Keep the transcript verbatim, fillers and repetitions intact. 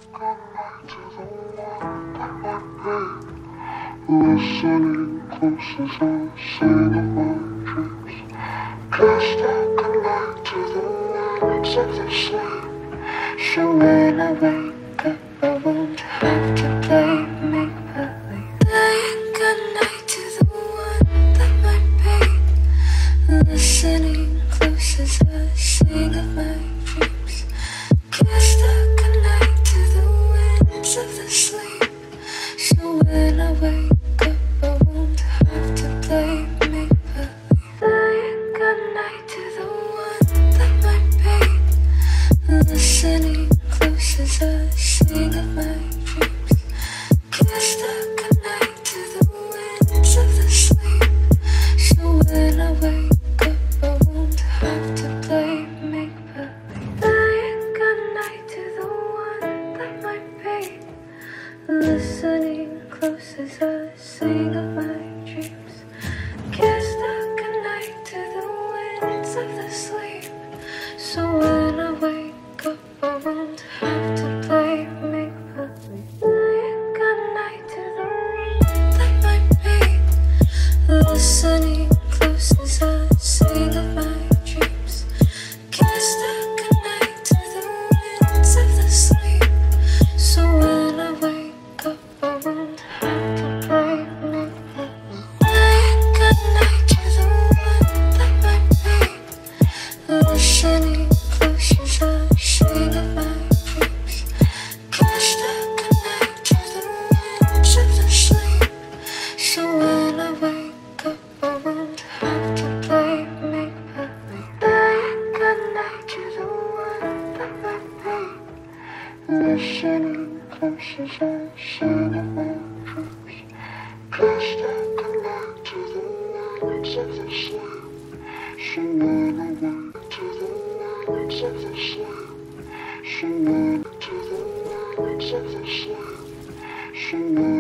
Listening close as I sing of my dreams. Cast I connect to the wings of the sleep. So when I wake up, I won't have to play make-believe. Lying goodnight to the one that might be. Listening close as I sing of my dreams. Cast I connect to the winds of the sleep. So when I wake up, I won't have to play make-believe. Lying goodnight to the one that might be. Listening close as I sing of my dreams. Cast I connect to the winds of the sleep. So when I wake up, I won't have to play make-believe. Lying goodnight to the one that might be. Listening close as I sing of my dreams. Cast I connect to the winds of the sleep. So when I wake up, I won't have to play make-believe. Lying goodnight to the one that might be. Listening close as I sing of my dreams. Cast I connect to the winds of the sleep. So when I wake up, I won't have to play make-believe. Lying goodnight to the one that might be. Listening close as I sing of my dreams. Cast I connect to the winds of the sleep. So when I wake up, I won't have to play make-believe. Lying goodnight to the one that might be. Listening close as I sing of my dreams. Cast I connect to the winds of the sleep. So when I wake to the winds of the sleep. So when to the winds of the sleep. So when